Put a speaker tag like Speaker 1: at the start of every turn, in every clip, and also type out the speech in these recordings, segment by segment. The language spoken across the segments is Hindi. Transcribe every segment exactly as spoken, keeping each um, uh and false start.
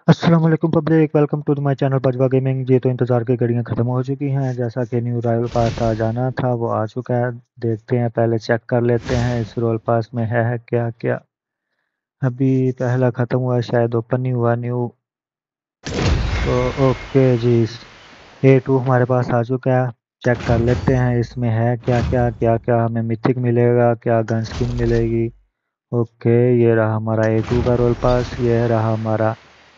Speaker 1: अस्सलाम वालेकुम public, welcome to my channel Bajwa gaming. जी तो इंतज़ार की घड़ियां ख़त्म हो चुकी हैं। जैसा कि न्यू रॉयल पास आ जाना था वो आ चुका है। देखते हैं, पहले चेक कर लेते हैं इस रॉयल पास में है, है क्या क्या। अभी पहला ख़त्म हुआ, शायद ओपन नहीं हुआ न्यू। तो ओके जी, ए टू हमारे पास आ चुका है। चेक कर लेते हैं इसमें है क्या क्या क्या क्या हमें मिथिक मिलेगा, क्या गन स्किन मिलेगी। ओके, ये रहा हमारा ए टू का रोल पास, ये रहा हमारा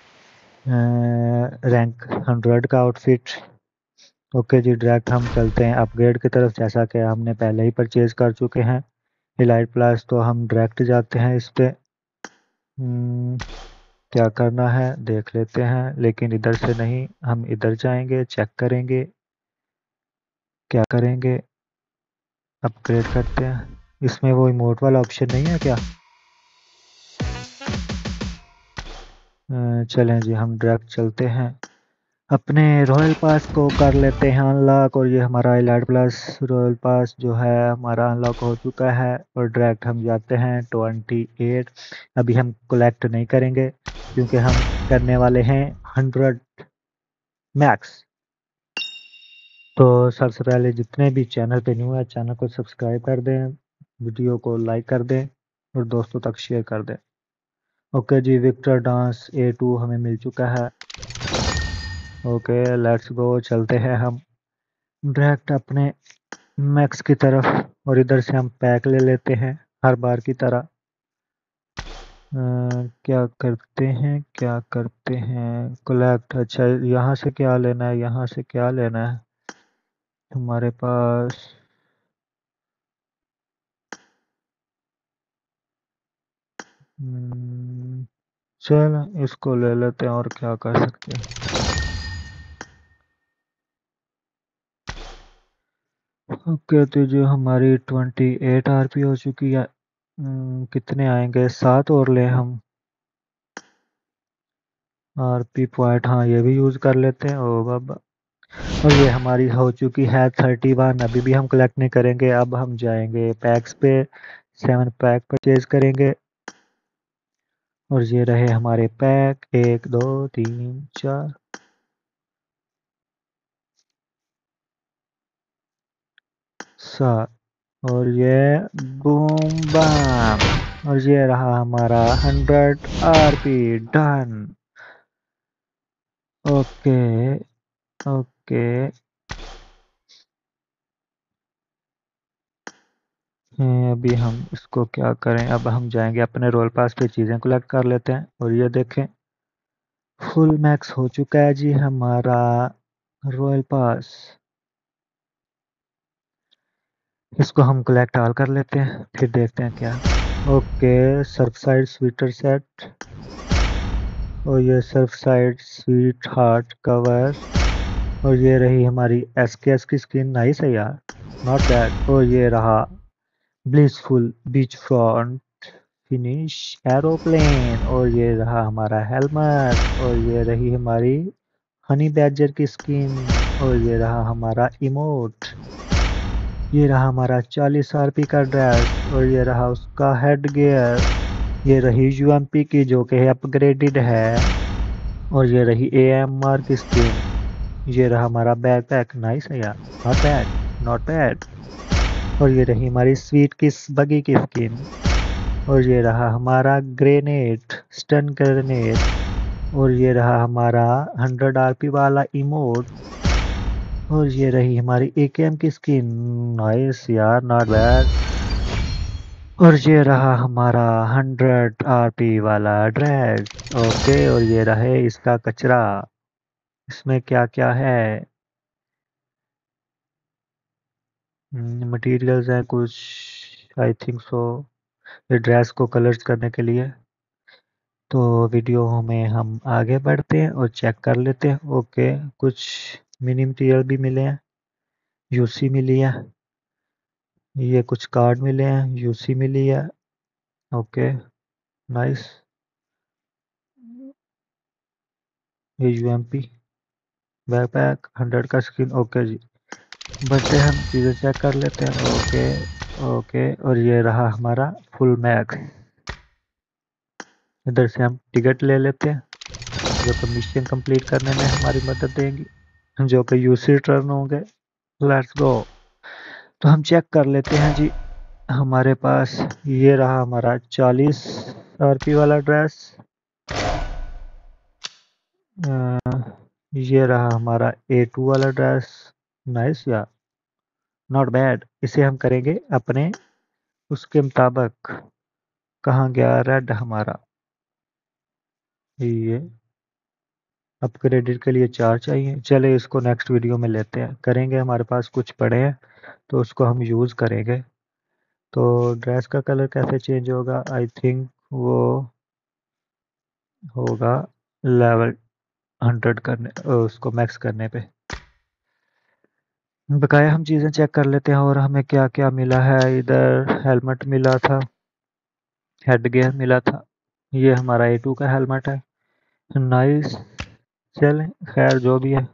Speaker 1: रैंक हंड्रेड का आउटफिट। ओके जी, डायरेक्ट हम चलते हैं अपग्रेड की तरफ, जैसा कि हमने पहले ही परचेज कर चुके हैं इलाइट प्लस। तो हम डायरेक्ट जाते हैं इस पे। हम्म, क्या करना है देख लेते हैं, लेकिन इधर से नहीं, हम इधर जाएंगे, चेक करेंगे क्या करेंगे। अपग्रेड करते हैं। इसमें वो इमोट वाला ऑप्शन नहीं है क्या? अ, चलें जी, हम डायरेक्ट चलते हैं, अपने रॉयल पास को कर लेते हैं अनलॉक। और ये हमारा इलाइट प्लस रॉयल पास जो है हमारा अनलॉक हो चुका है। और डायरेक्ट हम जाते हैं ट्वेंटी एट। अभी हम कलेक्ट नहीं करेंगे क्योंकि हम करने वाले हैं हंड्रेड मैक्स। तो सबसे पहले जितने भी चैनल पे न्यू है, चैनल को सब्सक्राइब कर दें, वीडियो को लाइक कर दें और दोस्तों तक शेयर कर दें। ओके जी, विक्टर डांस ए टू हमें मिल चुका है। ओके, लेट्स गो, चलते हैं हम डायरेक्ट अपने मैक्स की तरफ। और इधर से हम पैक ले लेते हैं हर बार की तरह। अ, क्या करते हैं क्या करते हैं कलेक्ट। अच्छा, यहाँ से क्या लेना है, यहाँ से क्या लेना है हमारे पास? हम्म, चल इसको ले लेते हैं, और क्या कर सकते हैं। ओके, तो जो हमारी ट्वेंटी एट आरपी हो चुकी है। हम्म, कितने आएंगे, सात और ले हम आरपी पॉइंट। हाँ, ये भी यूज़ कर लेते हैं। ओ बाबा, और ये हमारी हो चुकी है थर्टी वन। अभी भी हम कलेक्ट नहीं करेंगे, अब हम जाएंगे पैक्स पे, सेवन पैक परचेज करेंगे। और ये रहे हमारे पैक, एक दो तीन चार सात। और ये बूम बम, और ये रहा हमारा hundred RP done. Okay okay, हैं, अभी हम इसको क्या करें, अब हम जाएंगे अपने रोल पास पे, चीज़ें कलेक्ट कर लेते हैं। और ये देखें, फुल मैक्स हो चुका है जी हमारा रॉयल पास। इसको हम कलेक्ट ऑल कर लेते हैं, फिर देखते हैं क्या। Okay, surf side sweater set. और ये surf side sweet heart cover. और ये रही हमारी एस के एस की स्किन, नाइस है यार, नॉट बैड। और ये रहा blissful beach front finish aeroplane. और ये रहा हमारा हेलमेट। और ये रही हमारी हनी बैजर की स्किन। और ये रहा हमारा इमोट। ये रहा हमारा चालीस आरपी का ड्रेस। और ये रहा उसका हेड गियर। ये रही यूएमपी की जो कि अपग्रेडेड है। और ये रही एएमआर की स्किन। ये रहा हमारा बैकपैक, नाइस है यार, नॉट बैड, नॉट बैड। और ये रही हमारी स्वीट किस बगी की स्किन। और ये रहा हमारा ग्रेनेड, स्टन ग्रेनेड। और ये रहा हमारा हंड्रेड आरपी वाला इमोट। और ये रही हमारी एकेएम की स्किन, नाइस यार, नॉट बैड। और ये रहा हमारा हंड्रेड आरपी वाला ड्रेस। ओके, और ये रहे इसका कचरा। इसमें क्या क्या है, मटेरियल्स हैं कुछ, आई थिंक सो, ये ड्रेस को कलर्स करने के लिए। तो वीडियो में हम आगे बढ़ते हैं और चेक कर लेते हैं। ओके, कुछ मिनी मटेरियल भी मिले हैं, यूसी मिली है, ये कुछ कार्ड मिले हैं, यूसी मिली है। Okay, nice. ये यूएमपी बैकपैक हंड्रेड का स्किन। ओके जी, बढ़ते हैं, हम चीज़ें चेक कर लेते हैं। ओके ओके, और ये रहा हमारा फुल मैक्स। इधर से हम टिकट ले लेते हैं। जो कि मिशन कंप्लीट करने में हमारी मदद देंगी, जो कि यूसी टर्न होंगे। Let's go. तो हम चेक कर लेते हैं जी। हमारे पास ये रहा हमारा चालीस आरपी वाला ड्रेस। ये रहा हमारा ए टू वाला ड्रेस। नाइस या नॉट बैड। इसे हम करेंगे अपने उसके मुताबिक। कहाँ गया रेड हमारा? ये अपग्रेडेड के लिए चार चाहिए। चले इसको नेक्स्ट वीडियो में लेते हैं, करेंगे। हमारे पास कुछ पड़े हैं तो उसको हम यूज़ करेंगे। तो ड्रेस का कलर कैसे चेंज होगा? आई थिंक वो होगा लेवल हंड्रेड करने, उसको मैक्स करने पे। बकाया हम चीज़ें चेक कर लेते हैं और हमें क्या क्या मिला है। इधर हेलमेट मिला था, हेड गियर मिला था। ये हमारा ए टू का हेलमेट है। नाइस। चलें, खैर जो भी है।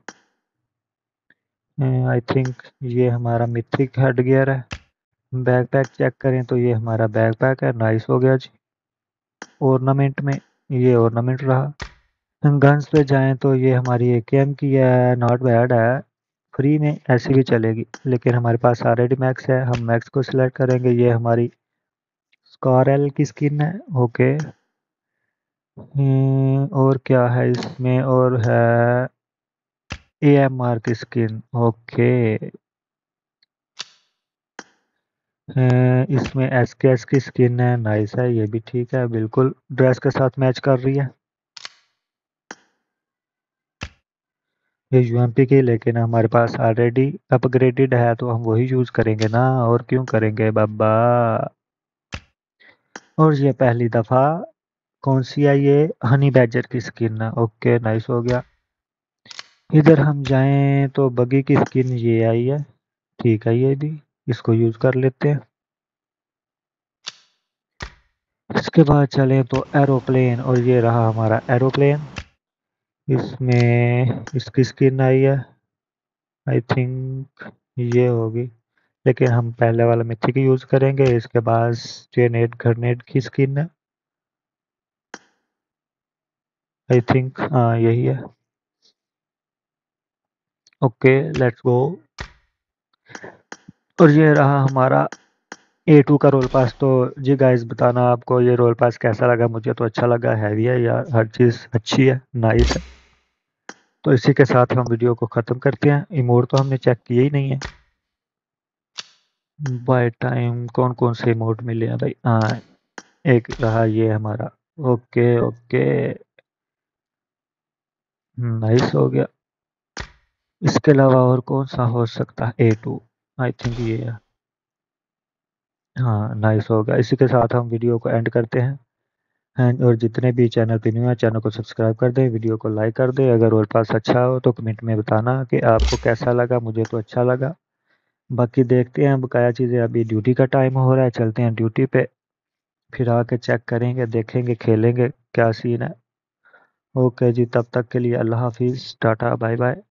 Speaker 1: आई थिंक ये हमारा मिथिक हेड गियर है। बैक पैक चेक करें तो ये हमारा बैक पैक है। नाइस हो गया जी। ऑर्नामेंट में ये ऑर्नामेंट रहा। गन्स पे जाएं तो ये हमारी ए के एम की है। नॉट बैड है, फ्री में ऐसी भी चलेगी, लेकिन हमारे पास ऑलरेडी मैक्स है। हम मैक्स को सिलेक्ट करेंगे। ये हमारी स्कार एल की स्किन है। ओके। हम्म, और क्या है इसमें? और है ए एम आर की स्किन। ओके। इसमें एस के एस की स्किन है। नाइस है, ये भी ठीक है, बिल्कुल ड्रेस के साथ मैच कर रही है। ये यू एम पी की, लेकिन हमारे पास ऑलरेडी अपग्रेडेड है तो हम वही यूज़ करेंगे ना, और क्यों करेंगे बाबा। और ये पहली दफ़ा कौन सी है? ये हनी बैजर की स्किन है। ओके, नाइस हो गया। इधर हम जाएं तो बगी की स्किन ये आई है। ठीक है, ये भी इसको यूज़ कर लेते हैं। इसके बाद चलें तो एरोप्लेन, और ये रहा हमारा एरोप्लेन। इसमें इसकी स्किन आई है। आई थिंक ये होगी, लेकिन हम पहले वाला मिथी की यूज़ करेंगे। इसके बाद जेनेट ग्रेनेड की स्किन है। आई थिंक हाँ यही है। Okay, let's go. और ये रहा हमारा ए टू का रोल पास। तो जी गाइस, बताना आपको ये रोल पास कैसा लगा। मुझे तो अच्छा लगा, हैवी है यार, हर चीज़ अच्छी है, नाइस है। तो इसी के साथ हम वीडियो को ख़त्म करते हैं। इमोट तो हमने चेक किए ही नहीं है। बाय टाइम कौन कौन से इमोट मिले हैं भाई? हाँ, एक रहा ये हमारा। ओके ओके, नाइस हो गया। इसके अलावा और कौन सा हो सकता है? ए टू, आई थिंक ये है। हाँ, नाइस हो गया। इसी के साथ हम वीडियो को एंड करते हैं। एंड और जितने भी चैनल पे न्यू है, चैनल को सब्सक्राइब कर दें, वीडियो को लाइक कर दें। अगर और पास अच्छा हो तो कमेंट में बताना कि आपको कैसा लगा। मुझे तो अच्छा लगा। बाकी देखते हैं बकाया चीज़ें। अभी ड्यूटी का टाइम हो रहा है, चलते हैं ड्यूटी पे, फिर आके चेक करेंगे, देखेंगे, खेलेंगे क्या सीन है। ओके जी, तब तक के लिए अल्लाह हाफिज़, टाटा, बाय बाय।